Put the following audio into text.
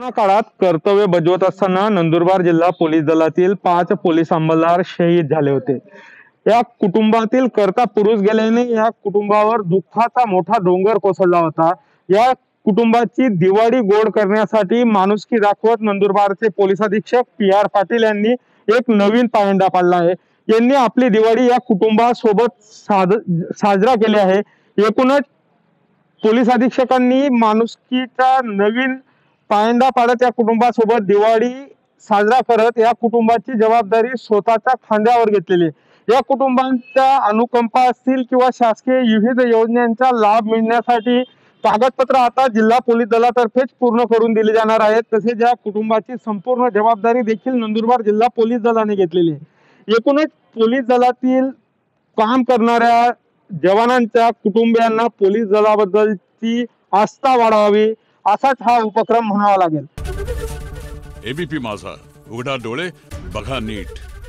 Corona काळात कर्तव्य बजावत असताना नंदुरबार जिल्हा पोलीस दलातील 5 पोलीस अंमलदार शहीद झाले होते। या कुटुंबातील कर्ता पुरुष गेल्याने या कुटुंबावर दुःखाचा मोठा डोंगर कोसळला होता। या कुटुंबाची दिवाळी गोड करण्यासाठी माणुसकी दाखवत नंदुरबारचे पोलीस अधीक्षक PR पाटील यांनी एक नवीन पायंडा पाडला आहे। यांनी आपली दिवाळी या कुटुंबासोबत साजरा केली आहे। एकूणच पोलीस अधीक्षकांनी माणुसकीचा नवीन पायंडा पाडत या कुटुंबासोबत दिवाळी साजरा करत या कुटुंबाची जबाबदारी स्वतःच्या खांद्यावर घेतलेली आहे। या कुटुंबांचा अनुकंपा असतील किंवा शासकीय विविध योजनांचा लाभ मिळण्यासाठी कागदपत्र आता जिल्हा पोलीस दलातर्फेच पूर्ण करून दिले जाणार आहेत। तसेच या कुटुंबाची संपूर्ण जबाबदारी देखील नंदुरबार जिल्हा पोलीस दलाने घेतलेली आहे। एकूणच पोलीस दलातील काम करणाऱ्या जवानांच्या कुटुंबियांना पोलीस दलाबद्दलची आस्था वाढवावी असाच हा उपक्रम म्हणावा लागेल। एबीपी माझा, उघडा डोळे बघा नीट।